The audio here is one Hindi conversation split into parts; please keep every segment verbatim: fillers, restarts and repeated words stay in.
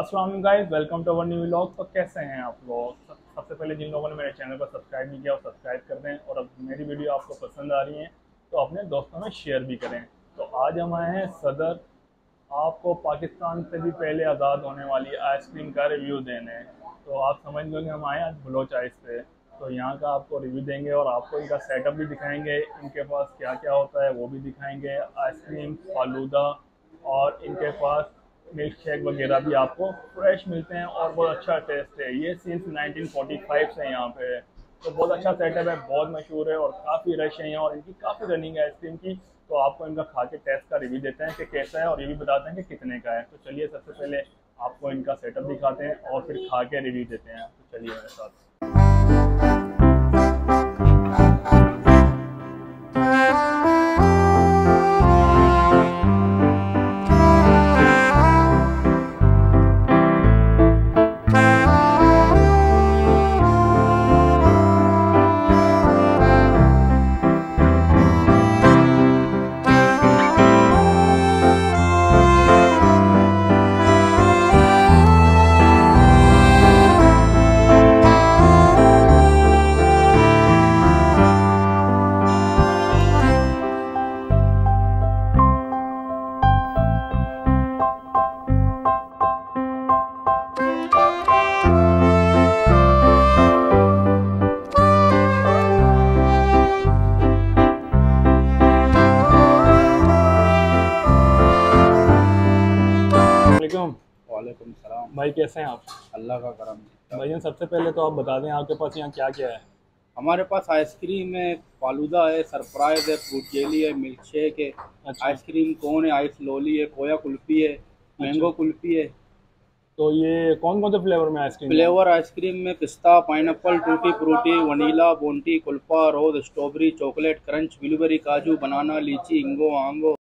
अस्सलाम वालेकुम guys, welcome to our new vlog. तो कैसे हैं आप लोग? सब, सबसे पहले जिन लोगों ने मेरे चैनल को सब्सक्राइब नहीं किया वो सब्सक्राइब कर दें, और अब मेरी वीडियो आपको पसंद आ रही है तो अपने दोस्तों में शेयर भी करें। तो आज हम आए हैं सदर, आपको पाकिस्तान से भी पहले आज़ाद होने वाली आइसक्रीम का रिव्यू देने। तो आप समझ लो कि हम आए आज बलोच आइस पे, तो यहाँ का आपको रिव्यू देंगे और आपको इनका सेटअप भी दिखाएंगे, इनके पास क्या क्या होता है वो भी दिखाएंगे। आइसक्रीम, फालूदा और इनके पास मिल्क शेक वगैरह भी आपको फ्रेश मिलते हैं और बहुत अच्छा टेस्ट है। ये सिंस नाइनटीन फोर्टी फाइव से यहाँ पे है, तो बहुत अच्छा सेटअप है, बहुत मशहूर है और काफ़ी रश है यहाँ, और इनकी काफ़ी रनिंग है आइसक्रीम की। तो आपको इनका खा के टेस्ट का रिव्यू देते हैं कि कैसा है, और ये भी बताते हैं कि कितने का है। तो चलिए सबसे पहले आपको इनका सेटअप दिखाते हैं और फिर खा के रिव्यू देते हैं। तो चलिए मेरे साथ। वालेकुम सलाम भाई कैसे हैं आप? अल्लाह का करम। भाई सबसे पहले तो आप बता दें आपके पास यहाँ क्या क्या है। हमारे पास आइसक्रीम है, फालूदा है, सरप्राइज है, फ्रूट जेली है, मिल्क शेक है, अच्छा। आइसक्रीम कोन है, आइस लोली है, खोया कुल्फी है, मैंगो अच्छा। कुल्फी है। तो ये कौन कौन से फ्लेवर में आइसक्रीम है? फ्लेवर आइसक्रीम में पिस्ता, pineapple, tutti frutti, vanilla, Bounty, कुल्फा, rose, strawberry, chocolate, crunch, blueberry, काजू, बनाना, लीची, इंगो, आंगो,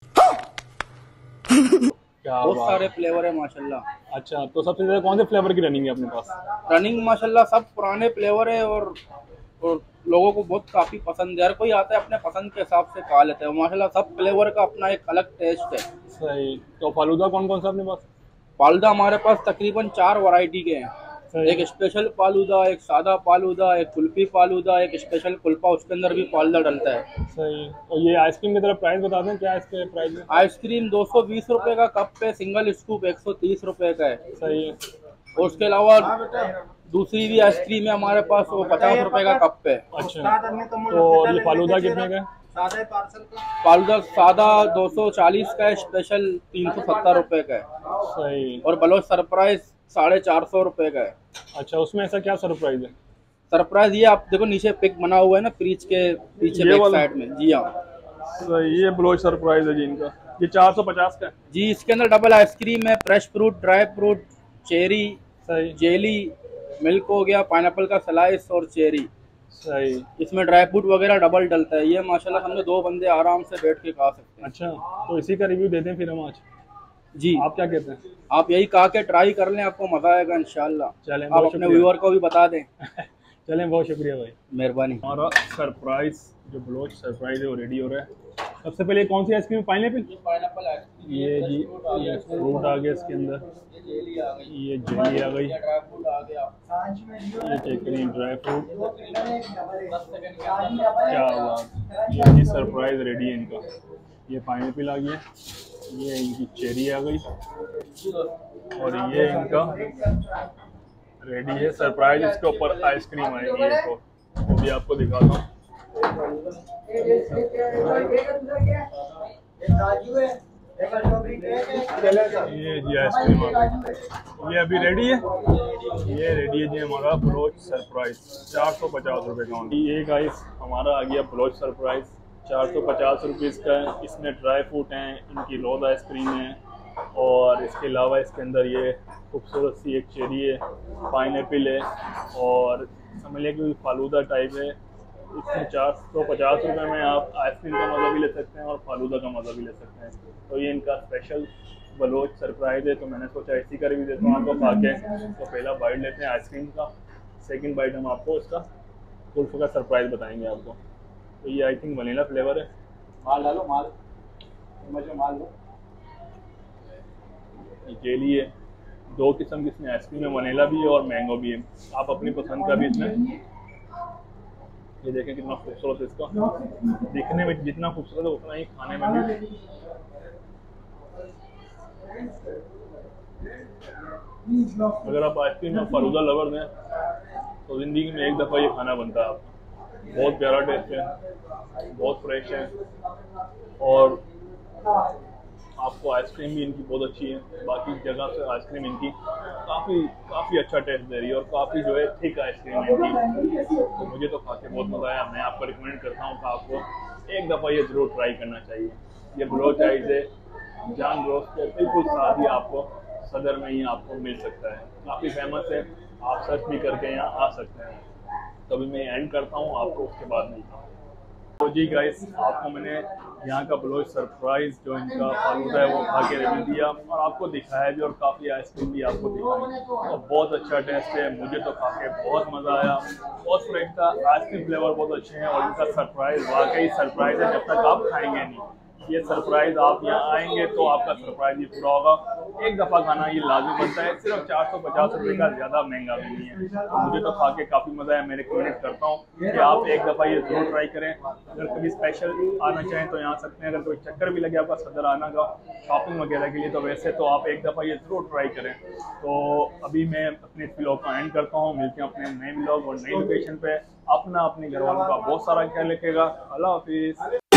क्या बहुत बात सारे है। फ्लेवर है माशाल्लाह। अच्छा, तो सबसे ज़्यादा कौन से फ्लेवर की रनिंग है अपने पास? रनिंग माशाल्लाह सब पुराने फ्लेवर है, और और लोगों को बहुत काफ़ी पसंद है। हर कोई आता है अपने पसंद के हिसाब से खा लेते हैं माशाल्लाह। सब फ्लेवर का अपना एक अलग टेस्ट है। सही। तो फालूदा कौन कौन सा अपने पास? फालूदा हमारे पास तकरीबन चार वैरायटी के हैं। सही। एक स्पेशल फालूदा, एक सादा फालूदा, एक कुल्फी फालूदा, एक स्पेशल कुल्फा, उसके अंदर भी फालूदा डलता है। सही। और ये आइसक्रीम की तरफ प्राइस बता दें, क्या है इसके प्राइस है? आइसक्रीम दो सौ बीस रुपये का कप है, सिंगल स्कूप एक सौ तीस रुपये का है। सही है। और उसके अलावा दूसरी भी आइसक्रीम है हमारे पास, वो पचास रुपये का कप है। अच्छा। तो और ये फालूदा कितने का है? फालूदा सादा दो सौ चालीस का है, स्पेशल तीन सौ सत्तर रुपये का है। सही। और बलोच सरप्राइज साढ़े चार सौ रुपये का है। अच्छा, उसमें ऐसा क्या सरप्राइज है? सरप्राइज ये आप देखो, नीचे पिक बना हुआ है ना फ्रिज के पीछे बैक साइड में। जी हाँ। सही। ये ब्लोच सरप्राइज है जी इनका। ये चार सौ पचास का है जी, इसके अंदर डबल आइसक्रीम है, fresh fruit, dry fruit, cherry, सही। जेली, मिल्क हो गया, पाइनएप्पल का स्लाइस और चेरी। सही। इसमें ड्राई फ्रूट वगैरह डबल डलता है। ये माशाल्लाह हमने दो बंदे आराम से बैठ के खा सकते हैं। अच्छा, तो इसी का रिव्यू देते हैं फिर हम आज। जी, आप क्या कहते हैं? आप यही खा के ट्राई कर लें, आपको मजा आएगा इंशाल्लाह। चलें, आप बहुत अपने शुक्रिया। व्यूअर को भी बता दें। चलें, बहुत शुक्रिया भाई, मेहरबानी। हमारा सरप्राइज जो ब्लोच सरप्राइज है वो रेडी हो रहा है। सबसे पहले कौन सी आइसक्रीम? पाइनएप्पल। पाइनएप्पल आइसक्रीम, ये जी, ये फ्रूट आ गया इसके अंदर, ये जेली आ गई, ये जेली आ गई, ये ड्राई फ्रूट आ गया। ये चेक करिए ड्राई फ्रूट। दस सेकंड के अंदर क्या बात। ये जी सरप्राइज रेडी है इनका। ये पाइनएप्पल आ गया, ये इनकी चेरी आ गई, और ये इनका रेडी है सरप्राइज। इसके ऊपर आइसक्रीम आएगी इनको, वो भी आपको दिखाता हूँ। ये जी आइसक्रीम आ गई, ये अभी रेडी है। ये रेडी है जी हमारा ब्लोच सरप्राइज, चार सौ पचास रुपये का। ये गाइस हमारा आ गया ब्लोच सरप्राइज, चार सौ पचास रुपीज़ का है। इसमें ड्राई फ्रूट हैं, इनकी रोज़ आइसक्रीम है, और इसके अलावा इसके अंदर ये खूबसूरत सी एक चेरी है, पाइनएप्पल है, और समझ लिया कि फालूदा टाइप है। इसमें चार सौ पचास रुपये में आप आइसक्रीम का मज़ा भी ले सकते हैं और फालूदा का मज़ा भी ले सकते हैं। तो ये इनका स्पेशल बलोच सरप्राइज है, तो मैंने सोचा इसी का रिव्यू देता हूँ आपको खा के। तो पहला बाइट लेते हैं आइसक्रीम का, सेकंड बाइट हम आपको इसका कुल्फ का सरप्राइज बताएंगे आपको। तो ये आई थिंक वनीला फ्लेवर है। माल डालो, माल माल लो। जेली है, दो किस्म की इसमें आइसक्रीम है, वनीला भी है और मैंगो भी है, आप अपनी पसंद का भी इसमें। ये देखें कितना खूबसूरत है, इसका दिखने में जितना खूबसूरत है उतना ही खाने में भी। अगर आप आइसक्रीम में फालूदा लवर हैं तो जिंदगी में एक दफ़ा ये खाना बनता है आपको। बहुत प्यारा टेस्ट है, बहुत फ्रेश है और आपको आइसक्रीम भी इनकी बहुत अच्छी है। बाकी जगह से आइसक्रीम इनकी काफ़ी काफ़ी अच्छा टेस्ट दे रही है और काफ़ी जो है थिक आइसक्रीम है इनकी। तो मुझे तो खा के बहुत मज़ा आया। मैं आपको रिकमेंड करता हूँ कि आपको एक दफ़ा ये ज़रूर ट्राई करना चाहिए। ये बलोच आइस है, जान रोस्ट के बिल्कुल साथ ही आपको सदर में ही आपको मिल सकता है, काफ़ी फेमस है, आप सर्च भी करके यहाँ आ सकते हैं। तो अभी मैं एंड करता हूँ, आपको उसके बाद मिलता हूँ। तो जी गाइस, आपको मैंने यहाँ का बलोच सरप्राइज जो इनका फालूदा है वो खा के रिव्यू दिया और आपको दिखाया भी और काफ़ी आइसक्रीम भी आपको दिखाई। तो बहुत अच्छा टेस्ट है, मुझे तो खा के बहुत मज़ा आया। बहुत फ्रेश था, आइसक्रीम फ्लेवर बहुत अच्छे हैं और इनका सरप्राइज वाकई सरप्राइज है, जब तक आप खाएंगे नहीं। ये सरप्राइज आप यहाँ आएंगे तो आपका सरप्राइज ही पूरा होगा। एक दफ़ा खाना ये लाजमी बनता है, सिर्फ चार सौ पचास रुपये का, ज़्यादा महंगा भी नहीं है। तो मुझे तो खा के काफ़ी मज़ा आया। मैं रिकमेंड करता हूँ कि आप एक दफ़ा ये ज़रूर ट्राई करें। अगर कभी स्पेशल आना चाहें तो यहाँ आ सकते हैं। अगर कोई चक्कर भी लगे आपका सदर आना का शॉपिंग वगैरह के लिए, तो वैसे तो आप एक दफ़ा ये ज़रूर ट्राई करें। तो अभी मैं अपने इस व्लॉग को एंड करता हूँ। मिलते हैं अपने नए व्लॉग और नई लोकेशन पे। अपना अपने घर वालों का बहुत सारा ख्याल रखेगा। अल्लाह हाफिज़।